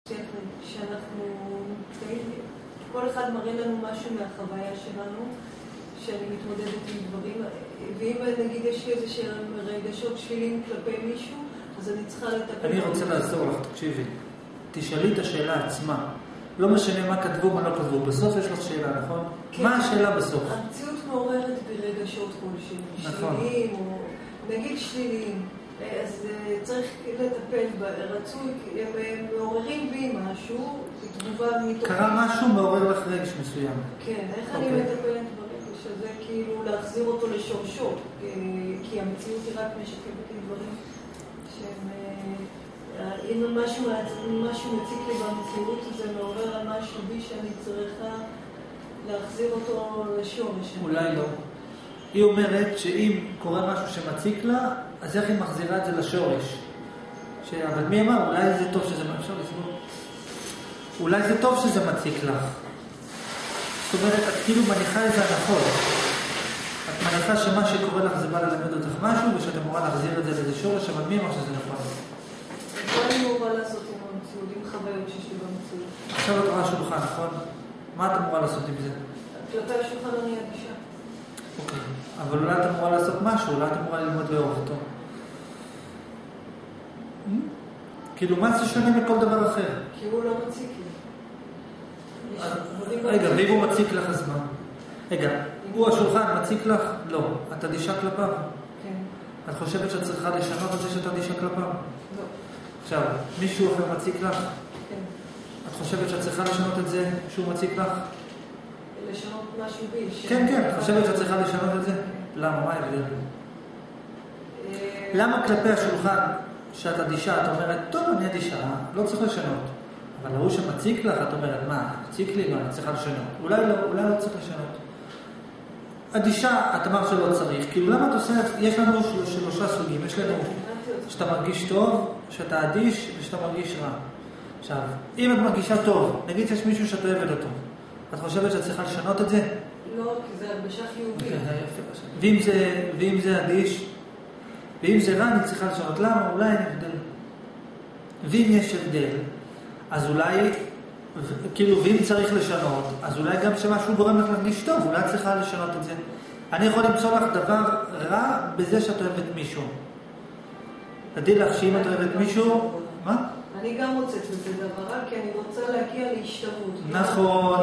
שאנחנו, כל אחד מראה לנו משהו מהחוויה שלנו, שאני מתמודדת עם דברים, ואם נגיד יש לי איזה רגשות שלילים כלפי מישהו, אז אני צריכה לטפל. אני רוצה לעזור לך, תקשיבי. תשאלי את השאלה עצמה. לא משנה מה כתבו, מה לא כתבו. בסוף יש לך שאלה, נכון? כן. מה השאלה בסוף? המציאות מעוררת ברגשות כלשהם. נכון. שליליים, או נגיד שליליים. אז צריך לטפל ברצוי, הם מעוררים בי משהו, תגובה מתוכי. קרה משהו מעורר לך רגש מסוים. כן, איך אני מטפלת ברגש הזה, כאילו להחזיר אותו לשורשו, כי המציאות היא רק משקפת לי דברים שהם, אם משהו מציק לי במציאות, זה מעורר על משהו בי שאני צריכה להחזיר אותו לשורש. אולי לא. היא אומרת שאם קורה משהו שמציק לה, אז איך היא מחזירה את זה לשורש? אבל מי אמר? אולי זה טוב שזה אפשר לסבור. אולי זה טוב שזה מציק לך. זאת אומרת, את כאילו מניחה איזה הנחות. את מניחה שמה שקורה לך זה בא ללמד אותך משהו, ושאת אמורה להחזיר את זה לאיזה שורש, אבל מי אמר שזה נכון? מה אני אמורה לעשות עם המציאות, עם חוויות שיש לי במציאות? עכשיו את רואה שולחן, נכון? מה את אמורה לעשות עם זה? כלפי השולחן אני אדישה. אוקיי, אבל אולי את אמורה לעשות משהו, אולי את אמורה ללמוד לאהוב אותו. כאילו, מה זה שונה מכל דבר אחר? כי הוא לא מציק לי. רגע, ואם הוא מציק לך, אז מה? רגע, הוא השולחן מציק לך? לא. את אדישה כלפיו? כן. את חושבת שאת צריכה לשנות את זה שאת אדישה כלפיו? לא. עכשיו, מישהו אחר מציק לך? כן. את חושבת שאת צריכה לשנות את זה שהוא מציק לך? לשנות משהו בי. כן, כן, את חושבת שאת צריכה לשנות את זה? למה? מה ההבדל? למה כלפי השולחן שאת אדישה, את אומרת, טוב, אני אדישה, לא צריך לשנות. אבל הוא שמציק לך, את אומרת, מה, מציק לי, מה, אני צריכה לשנות. אולי לא צריך לשנות. אדישה, את אמרת שלא צריך. כאילו, למה את עושה, יש לנו שלושה סוגים. יש לנו שאתה מרגיש טוב, שאתה אדיש, ושאתה מרגיש רע. עכשיו, אם את מרגישה טוב, נגיד שיש מישהו שאת אוהבת אותו, את חושבת שאת צריכה לשנות את זה? לא, כי זה הרגשה חיובית. ואם זה אדיש, ואם זה רע, אני צריכה לשנות. למה? אולי אין הבדל. ואם יש הבדל, אז אולי, כאילו, ואם צריך לשנות, אז אולי גם שמשהו גורם לך להרגיש טוב, אולי צריכה לשנות את זה. אני יכול למצוא לך דבר רע בזה שאת אוהבת מישהו. תדעי לך שאם את אוהבת מישהו, מה? אני גם מוצאת בזה דבר רע, כי אני רוצה להגיע להשתוות. נכון.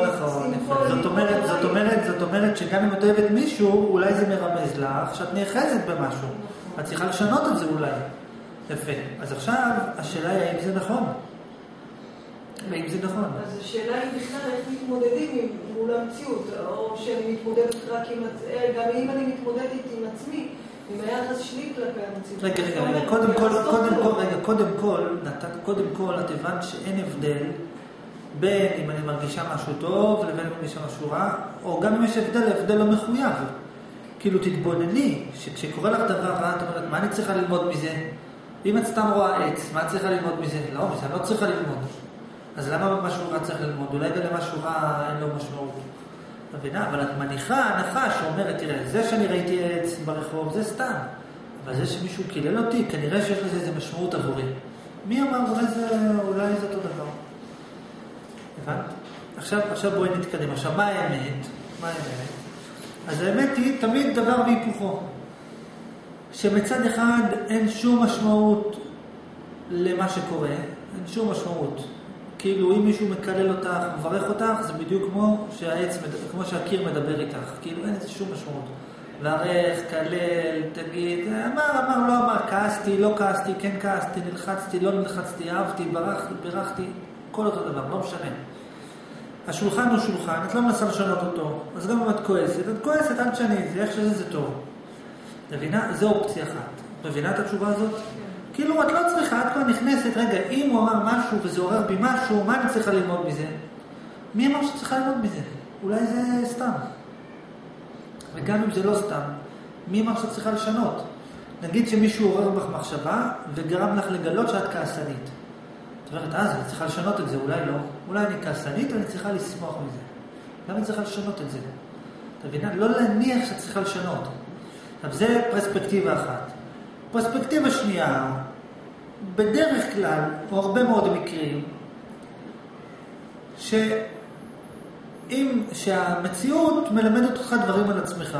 זאת אומרת שגם אם את אוהבת מישהו, אולי זה מרמז לך שאת נאחזת במשהו. את צריכה לשנות את זה אולי. יפה. אז עכשיו, השאלה היא האם זה נכון. האם זה נכון. אז השאלה היא בכלל איך מתמודדים מול המציאות, או שאני מתמודדת רק עם, גם אם אני מתמודדת עם עצמי, עם היחס שלי כלפי המציאות. רגע, קודם כל, את הבנת שאין הבדל בין אם אני מרגישה משהו טוב לבין אם אני מרגישה משהו רע, או גם אם יש הבדל לא מחויב. כאילו תתבונני, שכשקורה לך דבר רע, את אומרת, מה אני צריכה ללמוד מזה? אם את סתם רואה עץ, מה את צריכה ללמוד מזה? לא, מזה אני לא צריכה ללמוד. אז למה משהו רע צריך ללמוד? אולי גם למשהו רע אין לו משמעות. מבינה? אבל את מניחה הנחה שאומרת, תראה, זה שאני ראיתי עץ ברחוב, זה סתם. אבל זה שמישהו קילל אותי, כנראה שיש לזה איזו משמעות עבורי. מי אמר? אולי זה אותו דבר. הבנת? עכשיו בואי נתקדם. עכשיו, מה האמת? אז האמת היא תמיד דבר בהיפוכו. שמצד אחד אין שום משמעות למה שקורה, אין שום משמעות. כאילו אם מישהו מקלל אותך, מברך אותך, זה בדיוק כמו שהקיר מדבר איתך. כאילו אין איזה שום משמעות. לערך, קלל, תגיד, אמר, לא אמר, כעסתי, לא כעסתי, כן כעסתי, נלחצתי, לא נלחצתי, אהבתי, ברחתי, כל אותו דבר, לא משנה. השולחן הוא שולחן, את לא מנסה לשנות אותו, אז גם אם את כועסת, אל תשני את זה, איך שזה טוב. מבינה? זו אופציה אחת. מבינה את התשובה הזאת? כאילו, את לא צריכה, את כבר נכנסת, רגע, אם הוא אמר משהו וזה עורר בי משהו, מה אני צריכה ללמוד מזה? מי אמר שצריכה ללמוד מזה? אולי זה סתם. וגם אם זה לא סתם, מי אמר שצריכה לשנות? נגיד שמישהו עורר בך מחשבה וגרם לך לגלות שאת כעסנית. את אומרת, אז אני צריכה לשנות את זה, אולי לא. אולי אני כעסנית ואני צריכה לשמוח מזה. למה אני צריכה לשנות את זה? אתה מבינה? לא להניח שאת צריכה לשנות. עכשיו, זה פרספקטיבה אחת. פרספקטיבה שנייה, בדרך כלל, או הרבה מאוד מקרים, שהמציאות מלמדת אותך דברים על עצמך.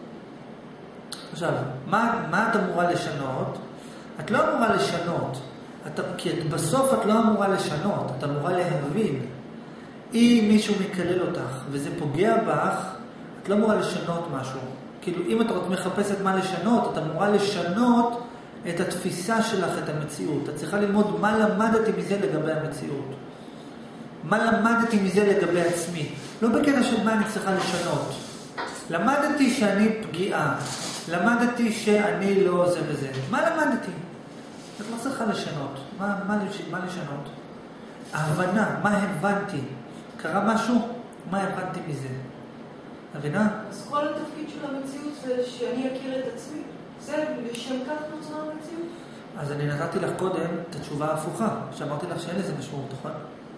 עכשיו, מה את אמורה לשנות? את לא אמורה לשנות, כי בסוף את לא אמורה לשנות, את אמורה להבין. אם מישהו מקלל אותך וזה פוגע בך, את לא אמורה לשנות משהו. כאילו, אם את מחפשת מה לשנות, את אמורה לשנות את התפיסה שלך, את המציאות. את צריכה ללמוד מה למדתי מזה לגבי המציאות. מה למדתי מזה לגבי עצמי. לא בקטע של מה אני צריכה לשנות. למדתי שאני פגיעה. למדתי שאני לא זה וזה. מה למדתי? את לא צריכה לשנות. מה לשנות? ההבנה, מה הבנתי? קרה משהו? מה הבנתי מזה? מבינה? אז כל התפקיד של המציאות זה שאני אכיר את עצמי. זה לשם כך נוצרה המציאות. אז אני נתתי לך קודם את התשובה ההפוכה, שאמרתי לך שאין לזה משמעות, נכון?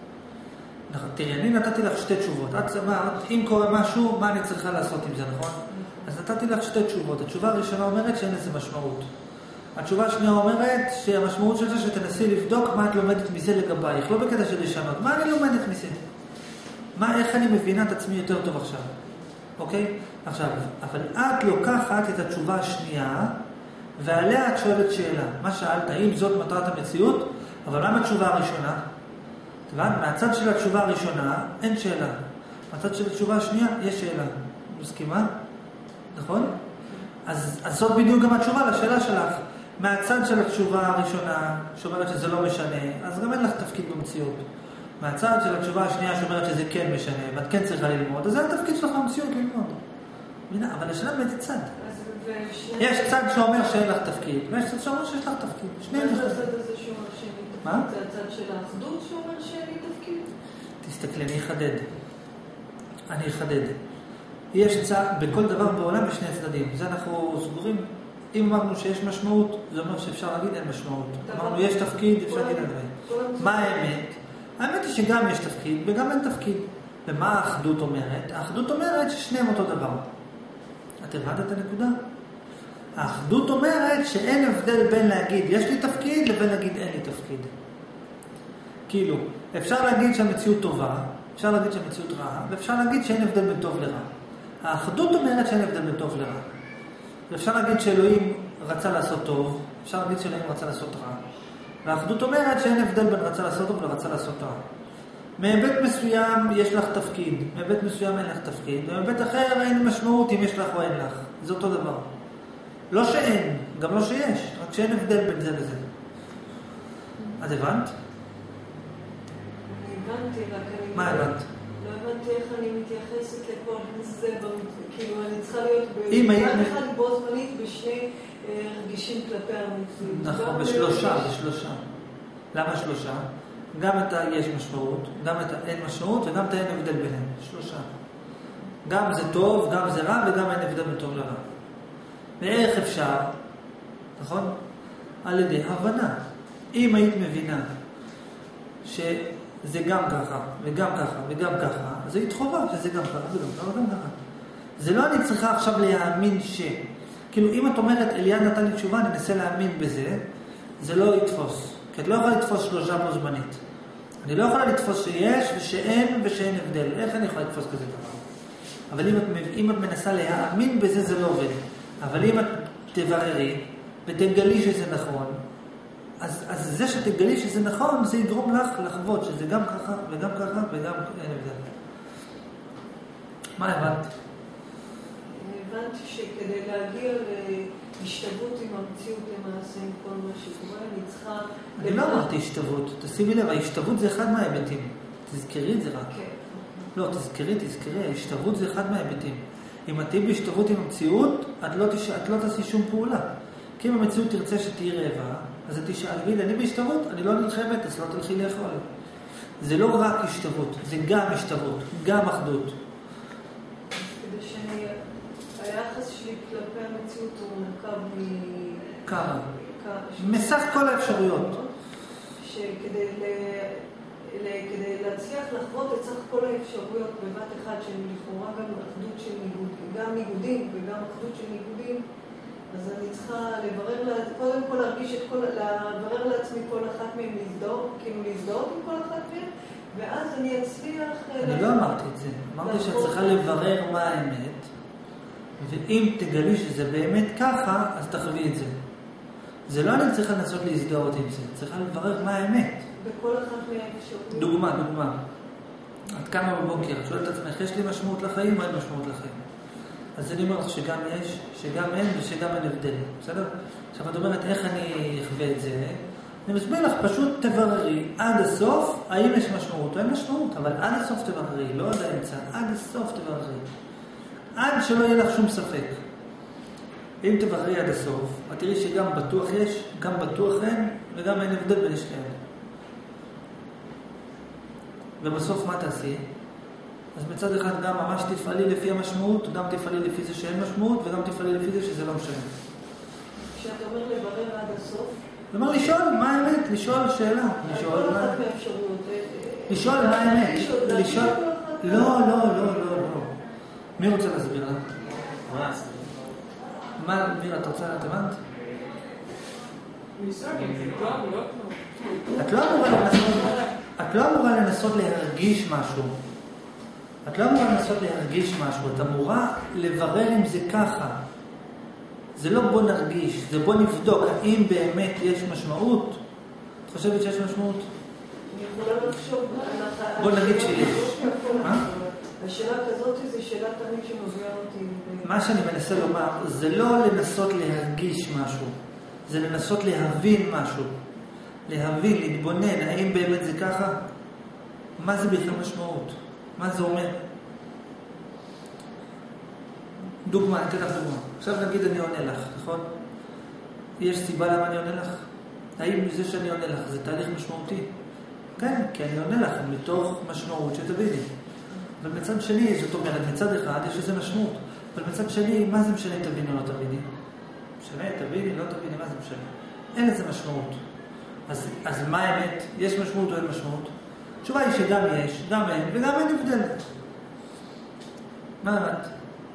תראי, אני נתתי לך שתי תשובות. את אמרת, אם קורה משהו, מה אני צריכה לעשות עם זה, נכון? אז נתתי לך שתי תשובות. התשובה הראשונה אומרת שאין לזה משמעות. התשובה השנייה אומרת שהמשמעות של זה שתנסי לבדוק מה את לומדת מזה לגבייך. לא בקטע של לשנות. מה אני לומדת מזה? איך אני מבינה את עצמי יותר טוב עכשיו? אוקיי? עכשיו, אבל את לוקחת את התשובה השנייה, ועליה את שואלת שאלה. מה שאלת? האם זאת מטרת המציאות? אבל מה התשובה הראשונה? מהצד של התשובה הראשונה אין שאלה. מהצד של התשובה השנייה יש שאלה. מסכימה? נכון? אז זאת בדיוק גם התשובה לשאלה שלך. מהצד של התשובה הראשונה שאומרת שזה לא משנה, אז גם אין לך תפקיד במציאות. מהצד של התשובה השנייה שאומרת שזה כן משנה, ואת כן צריכה ללמוד, אז זה התפקיד שלך במציאות ללמוד. אבל השאלה באיזה צד? יש צד שאומר שאין לך תפקיד, ויש צד שאומר שיש לך תפקיד. שניהם לך. זה הצד הזה שאומר שאין לי תפקיד. מה? זה הצד של האחדות שאומר שאין לי תפקיד. תסתכלי, אני אחדד. יש צד, בכל דבר בעולם יש שני צדדים. זה אנחנו סגורים. אם אמרנו שיש משמעות, זה אומר שאפשר להגיד אין משמעות. אמרנו יש תפקיד, אפשר להגיד אין דברים. מה האמת? האמת היא שגם יש תפקיד וגם אין תפקיד. ומה האחדות אומרת? האחדות אומרת ששניהם אותו דבר. את הבנת את הנקודה? האחדות אומרת שאין הבדל בין להגיד יש לי תפקיד לבין להגיד אין לי תפקיד. כאילו, אפשר להגיד שהמציאות טובה, אפשר להגיד שהמציאות רעה, ואפשר להגיד שאין הבדל בין טוב לרע. האחדות אומרת שאין הבדל בין טוב לרע. ואפשר להגיד שאלוהים רצה לעשות טוב, אפשר להגיד שאלוהים רצה לעשות רע. והאחדות אומרת שאין הבדל בין רצה לעשות טוב לרצה לעשות רע. מהיבט מסוים יש לך תפקיד, מהיבט מסוים אין לך תפקיד, ומהיבט אחר אין משמעות אם יש לך או אין לך. זה אותו דבר. לא שאין, גם לא שיש, רק שאין הבדל בין זה לזה. את הבנת? אני הבנתי, רק אני... מה הבנת? לא הבנתי איך אני מתייחסת לכל זה, כאילו אני צריכה להיות בצד אחד בו זמנית בשני רגישים כלפי המציאות. נכון, בשלושה. למה שלושה? גם את יש משמעות, גם את אין משמעות וגם את אין הבדל ביניהם. שלושה. גם זה טוב, גם זה רע וגם אין הבדל בין טוב לרע. ואיך אפשר? נכון? על ידי הבנה. אם היית מבינה שזה גם ככה וגם ככה וגם ככה, אז היית חובה שזה גם ככה וגם ככה וגם ככה. זה לא אני צריכה עכשיו להאמין כאילו אם את אומרת אליעד נתן לי תשובה, אני אנסה להאמין בזה, זה לא יתפוס. כי את לא יכולה לתפוס שלושה בו זמנית. אני לא יכולה לתפוס שיש ושאין ושאין הבדל. איך אני יכולה לתפוס כזה דבר? אבל אם את מנסה להאמין בזה, זה לא עובד. אבל אם את תבררי ותגלי שזה נכון, אז זה שתגלי שזה נכון, זה יגרום לך לחוות שזה גם ככה וגם ככה וגם אין הבדל. מה הבנת? הבנתי שכדי להגיע להשתוות עם המציאות למעשה עם כל מה שקורה, אני צריכה... אני לא אמרתי השתוות, תשימי לב, ההשתוות זה אחד מההיבטים. תזכרי את זה רק. לא, תזכרי, ההשתוות זה אחד מההיבטים. אם את תהיי בהשתוות עם המציאות, את לא תעשי שום פעולה. כי אם המציאות תרצה שתהיי רעבה, אז את תשאל, אני בהשתוות, אני לא נלחמת, אז לא תלכי לאכול. זה לא רק השתוות, זה גם השתוות, גם אחדות. היחס שלי כלפי המציאות הוא מורכב כמה? מסך כל האפשרויות. שכדי להצליח לחוות את סך כל האפשרויות בבת אחד שהן לכאורה גם אחדות של ניגודים וגם אחדות של ניגודים, אז אני צריכה קודם כל להרגיש לברר לעצמי כל אחת מהן להזדהות עם כל אחת מהן, ואז אני אצליח... אני לא אמרתי את זה. אמרתי שאת צריכה לברר מה האמת, ואם תגלי שזה באמת ככה, אז תחווי את זה. זה לא אני צריכה לנסות להזדהות עם זה, צריכה לברר מה האמת. בכל אחת מהאפשרות. דוגמה. את קמה בבוקר, את שואלת את עצמך, יש לי משמעות לחיים או אין משמעות לחיים? אז אני אומר לך שגם יש, שגם אין ושגם אין הבדל. בסדר? עכשיו את אומרת, איך אני אחווה את זה? אני מסביר לך, פשוט תבררי עד הסוף, האם יש משמעות או אין משמעות, אבל עד הסוף תבררי, לא עד האמצע, עד הסוף תבררי. עד שלא יהיה לך שום ספק. אם תבררי עד הסוף, את תראי שגם בטוח יש, גם בטוח אין, וגם אין הבדל בין שניהם. ובסוף מה תעשי? אז מצד אחד גם ממש תפעלי לפי המשמעות, גם תפעלי לפי זה שאין משמעות, וגם תפעלי לפי זה שזה לא משנה. כשאתה אומר לברר עד הסוף... כלומר, לשאול מה האמת, לשאול שאלה. לשאול מה האמת. לשאול... לא. מי רוצה להסביר לך? מה, מירה, את רוצה את הבנת? את לא אמורה לנסות להרגיש משהו. את אמורה לברר אם זה ככה. זה לא בוא נרגיש, זה בוא נבדוק האם באמת יש משמעות. את חושבת שיש משמעות? אני יכולה לחשוב... בוא נגיד שיש. השאלה כזאת זה שאלה תמיד שמובילה אותי. מה שאני מנסה לומר, זה לא לנסות להרגיש משהו, זה לנסות להבין משהו. להבין, להתבונן, האם באמת זה ככה? מה זה בכלל משמעות? מה זה אומר? דוגמה, אני אתן לך דוגמה. עכשיו נגיד אני עונה לך, נכון? יש סיבה למה אני עונה לך? האם זה שאני עונה לך זה תהליך משמעותי? כן, כי אני עונה לך מתוך משמעות שתביני. אבל מצד שני, זאת אומרת, מצד אחד יש לזה משמעות. אבל מצד שני, מה זה משנה תביני או לא תביני? משנה, תביני, לא תביני, מה זה משנה? אין לזה משמעות. אז מה האמת? יש משמעות או אין משמעות? התשובה היא שגם יש, גם אין, וגם אין הבדל. מה האמת?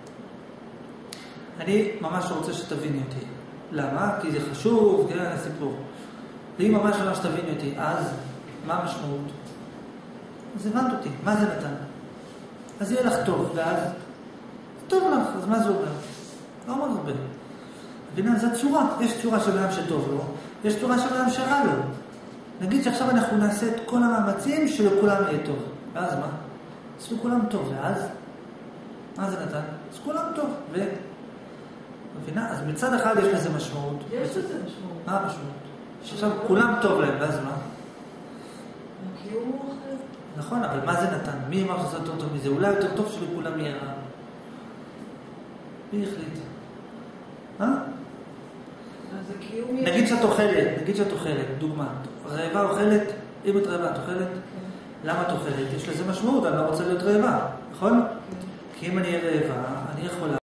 אני ממש רוצה שתביני אותי. למה? כי זה חשוב, כן, הסיפור. ואם ממש תביני אותי, אז מה המשמעות? אז הבנת אותי, מה זה נתן? אז יהיה לך טוב, ואז טוב לך, אז מה זה אומר? לא אומר הרבה. מבינה, זו צורה. יש צורה של אדם שטוב לו, יש צורה של אדם שרע לו. נגיד שעכשיו אנחנו נעשה את כל המאמצים שלכולם יהיה טוב. ואז מה? אז לכולם טוב, ואז? מה זה נתן? אז כולם טוב, מבינה? אז מצד אחד יש לזה משמעות. יש לזה משמעות. מה המשמעות? שעכשיו כולם טוב להם, ואז מה? הקיום הוא אחר. נכון, אבל מה זה נתן? מי אמר שזה יותר טוב מזה? אולי יותר טוב שלכולם יהיה רע. מי החליט? נגיד שאת אוכלת, דוגמה. רעבה אוכלת, אם את רעבה את אוכלת, למה את אוכלת? יש לזה משמעות, אני לא רוצה להיות רעבה, נכון? כי אם אני אהיה רעבה, אני יכולה